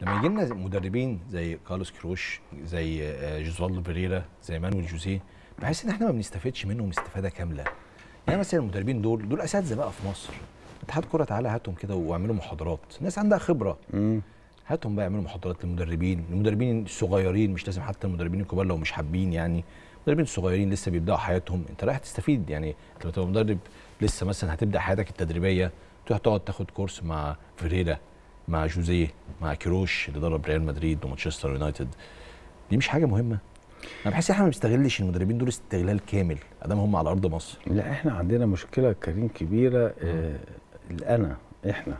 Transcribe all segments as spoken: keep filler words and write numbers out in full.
لما يجي لنا مدربين زي كارلوس كروش، زي آه، جوزوالدو فيريرا، زي مانويل جوزيه، بحس ان احنا ما بنستفادش منهم استفاده كامله. يعني مثلا المدربين دول دول اساتذه بقى في مصر. اتحاد كره تعالى هاتهم كده واعملوا محاضرات، ناس عندها خبره. امم هاتهم بقى يعملوا محاضرات للمدربين، المدربين الصغيرين، مش لازم حتى المدربين الكبار لو مش حابين. يعني المدربين الصغيرين لسه بيبداوا حياتهم، انت رايح تستفيد. يعني انت لو تبقى مدرب لسه مثلا هتبدا حياتك التدريبيه، تروح تقعد تاخد كورس مع فيريرا، مع جوزيه، مع كيروش اللي درب ريال مدريد ومانشستر يونايتد. دي مش حاجه مهمه؟ انا بحس احنا ما بنستغلش المدربين دول استغلال كامل ادام هم على ارض مصر. لا، احنا عندنا مشكله كريم كبيره. آه الانا احنا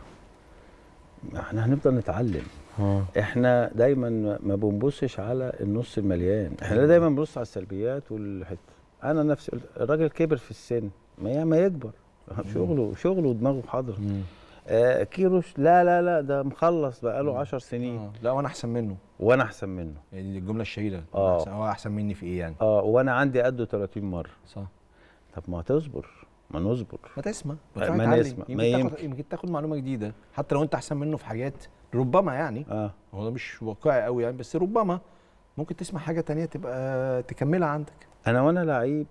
احنا هنفضل نتعلم. اه احنا دايما ما بنبصش على النص المليان، احنا دايما بنبص على السلبيات والحته. انا نفسي الراجل كبر في السن، ما ما يكبر شغله شغله ودماغه حاضر. آه كيروش لا لا لا ده مخلص بقاله عشر سنين. آه. لا وانا احسن منه. وانا احسن منه. يعني دي الجمله الشهيره. اه أحسن هو احسن مني في ايه يعني؟ اه وانا عندي قده ثلاثين مره. صح. طب ما تصبر، ما نصبر، ما تسمع، ما نسمع، يمكن ما تاخد يمكن يمكن تاخد معلومه جديده حتى لو انت احسن منه في حاجات ربما. يعني اه هو ده مش واقعي قوي يعني، بس ربما ممكن تسمع حاجه تانية تبقى تكملها عندك. انا وانا لعيب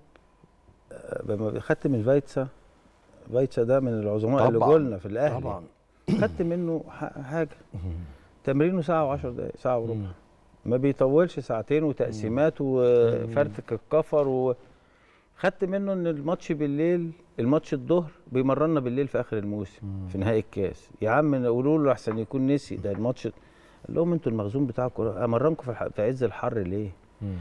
لما خدت من فايتسا، فايتسا ده من العظماء اللي جولنا في الاهلي طبعا. خدت منه حاجه. تمرينه ساعه وعشر دقائق، ساعه وربع، ما بيطولش ساعتين وتقسيمات وفرتك الكفر و... خدت منه ان الماتش بالليل، الماتش الظهر بيمرنا بالليل في اخر الموسم مم. في نهائي الكاس. يا عم قولوا له احسن يكون نسي ده الماتش. قال لهم انتوا المخزون بتاعكم امرنكم في, الح... في عز الحر ليه؟ مم.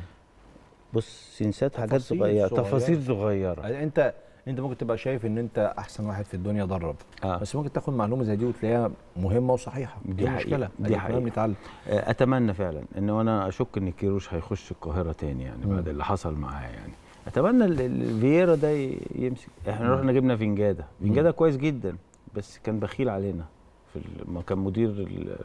بص سنسات حاجات صغيره، تفاصيل صغيره. انت انت ممكن تبقى شايف ان انت احسن واحد في الدنيا درب آه. بس ممكن تاخد معلومه زي دي وتلاقيها مهمه وصحيحه. دي مشكله، دي حقيقه بنتعلم. اتمنى فعلا ان انا اشك ان كيروش هيخش القاهره تاني يعني مم. بعد اللي حصل معاه. يعني اتمنى الفييرا ده يمسك. احنا رحنا جبنا فينجادا، فينجادا كويس جدا بس كان بخيل علينا في ما كان مدير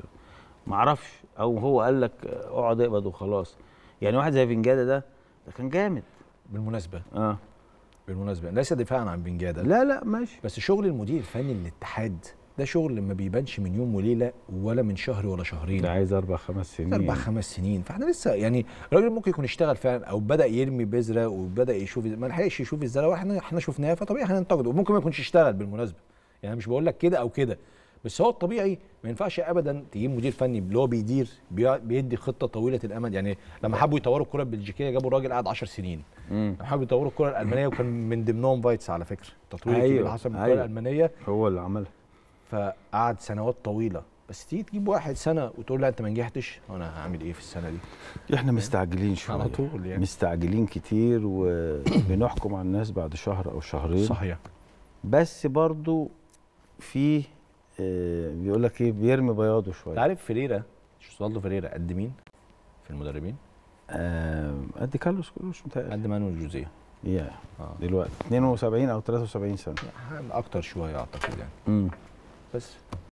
ما اعرفش، او هو قال لك اقعد اقبض وخلاص. يعني واحد زي فينجادا ده ده كان جامد بالمناسبه. اه بالمناسبه ليس دفاعا عن فينجادا، لا لا ماشي، بس شغل المدير الفني للاتحاد ده شغل ما بيبانش من يوم وليله ولا من شهر ولا شهرين. ده عايز اربع خمس سنين. اربع خمس سنين، فاحنا لسه يعني الراجل ممكن يكون اشتغل فعلا او بدا يرمي بذره وبدا يشوف، ما لحقش يشوف الزرع واحنا احنا شفناها، فطبيعي احنا ننتقده. وممكن ما يكونش اشتغل بالمناسبه، يعني مش بقول لك كده او كده، بس هو الطبيعي ما ينفعش ابدا تجيب مدير فني اللي هو بيدير بيدي خطه طويله الامد. يعني لما حبوا يطوروا الكره البلجيكيه جابوا الراجل قعد عشر سنين. لما حبوا يطوروا الكره الالمانيه وكان من ضمنهم فايتس على فكره، تطوير أيوة. اللي حصل من الكره أيوة. الالمانيه هو اللي عملها، فقعد سنوات طويله. بس تيجي تجيب واحد سنه وتقول لا انت ما نجحتش، انا هعمل ايه في السنه دي؟ احنا مستعجلين شويه على طول يعني، مستعجلين كتير وبنحكم على الناس بعد شهر او شهرين. صحيح. بس برضو في آه بيقول لك ايه، بيرمي بياضه شويه. عارف فيريرا، جوزوالدو فيريرا قد مين في المدربين؟ آه قد كارلوس كروش متهيألي، قد مانويل جوزيه. يا آه. دلوقتي اتنين وسبعين او تلاتة وسبعين سنه، اكتر شويه اعتقد يعني. امم بس